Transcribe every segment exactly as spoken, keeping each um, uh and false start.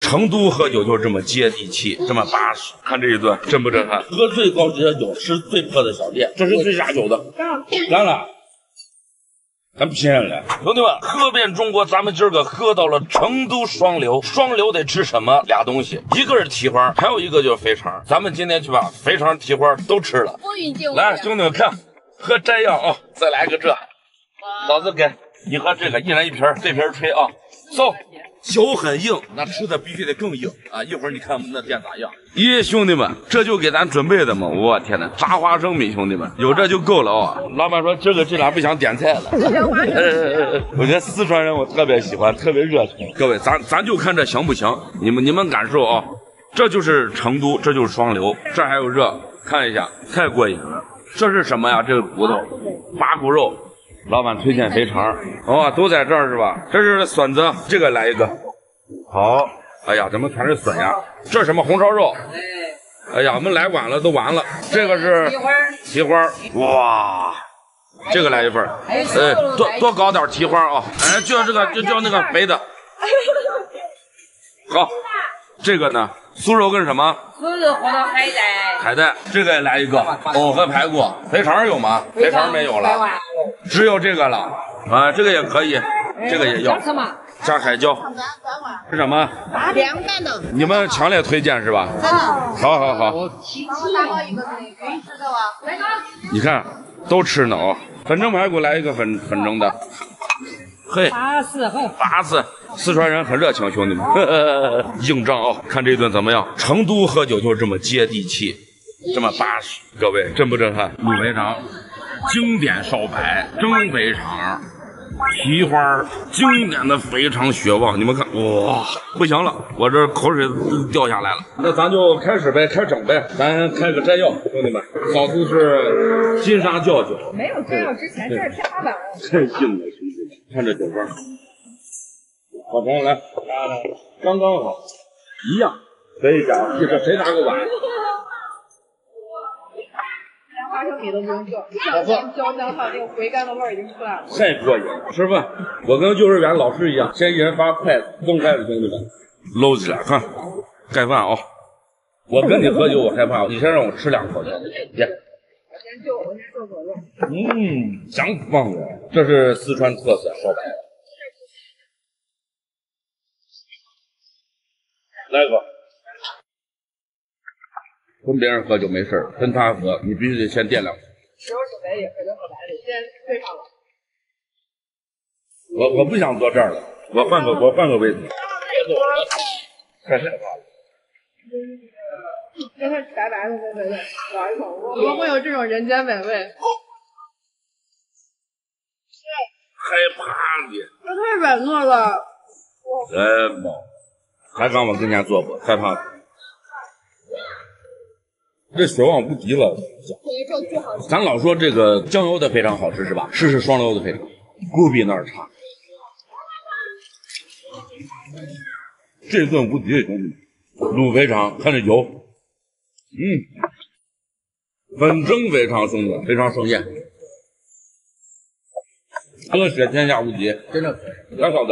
成都喝酒就是这么接地气，这么巴适。看这一顿震不震撼？喝最高级的酒，吃最破的小店，这是最下酒的。干了。咱偏了，兄弟们，喝遍中国，咱们今儿个喝到了成都双流。双流得吃什么？俩东西，一个是蹄花，还有一个就是肥肠。咱们今天去把肥肠、蹄花都吃了。来，兄弟们看，喝摘要啊，再来个这，老子给你喝这个，一人一瓶，对瓶吹啊，走。酒很硬，那吃的必须得更硬啊！一会儿你看我们那店咋样？咦，兄弟们，这就给咱准备的嘛！我天哪，炸花生米，兄弟们，有这就够了啊！老板说这个这俩不想点菜了。呃，我觉得四川人我特别喜欢，特别热情。各位，咱咱就看这行不行？你们你们感受啊！这就是成都，这就是双流，这还有热，看一下，太过瘾了。这是什么呀？这个骨头，八骨肉。老板推荐肥肠，哦，都在这儿是吧？这是笋子，这个来一个。好，哎呀，怎么全是笋呀？这是什么红烧肉？哎呀，我们来晚了，都完了。这个是蹄花，哇，这个来一份，哎，多多搞点蹄花啊！哎，就这个，就叫那个肥的。好，这个呢？酥肉跟什么？ 酥肉和到海带。 海带，这个也来一个。藕和排骨，肥肠有吗？肥肠没有了，只有这个了。啊，这个也可以，这个也要。 什么？ 加海椒。是什么？ 凉拌的。 你们强烈推荐是吧？ 真的。 好好好。你看，都吃呢啊！粉蒸排骨来一个粉粉蒸的。嘿， 巴适很。 巴适。四川人很热情，兄弟们，呵呵硬仗啊！看这顿怎么样？成都喝酒就是这么接地气，这么巴适。各位，震不震撼？卤肥肠，经典烧白，蒸肥肠，蹄花，经典的肥肠血旺。你们看，哇，不行了，我这口水掉下来了。那咱就开始呗，开整呗。咱开个摘要，兄弟们，嫂子是金沙窖酒， 没有摘要之前，这是天花板。 太硬了，兄弟们，看这酒花。好朋友来，刚刚好，一样，可以讲，这个谁拿个碗？ 连花生米都不用做，酱酱焦酱它那个回甘的味儿已经出来了。 太过瘾了！吃饭，我跟幼儿园老师一样，先一人发筷子，动筷子，兄弟们，搂起来，看，盖饭啊！我跟你喝酒，我害怕，你先让我吃两口去，别。 我先就我先做左肉。 嗯，香棒了，这是四川特色烧白。来个，跟别人喝酒没事，跟他喝你必须得先掂量。 只有是白也喝就喝白的，先对上了。 我我不想坐这儿了，我换个我换个位置。别坐了，太害怕了。 这是白白的跟肥的，咬一口，怎么会有这种人间美味？ 害怕你， 这太软糯了。 哎妈！还刚我跟前坐过，害怕。这血旺无敌了。咱老说这个酱油的肥肠好吃是吧？试试双流的肥肠，不比那儿差。这顿无敌，兄弟们！卤肥肠，看这油，嗯，粉蒸肥肠，兄弟，肥肠盛宴，喝血天下无敌，真的可以。来，嫂子。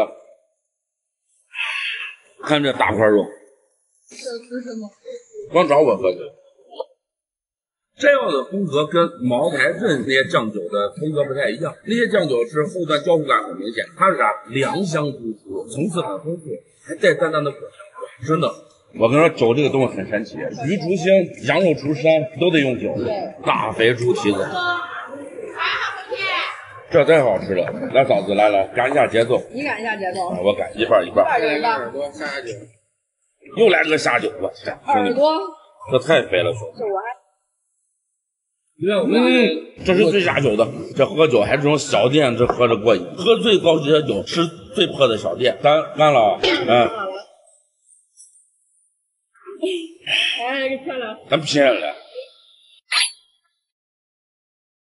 看这大块肉， 这吃什么？ 光找我喝酒。摘要的风格跟茅台镇那些酱酒的风格不太一样，那些酱酒是后段焦糊感很明显，它是啥？良香突出，层次很丰富，还带淡淡的果香，真的。我跟你说，酒这个东西很神奇，鱼竹腥、羊肉除膻都得用酒，大肥猪蹄子。这太好吃了！来，嫂子，来来，赶一下节奏。 你赶一下节奏。 啊、我赶一半一半。 一半耳朵下下酒， 又来个下酒，我天， 耳朵， 这太肥了，兄弟。 这我还。 嗯，这是最下酒的。这喝酒还这种小店，这喝着过瘾。喝最高级的酒，吃最破的小店。干干了，嗯。 哎，这漂亮。 咱偏了。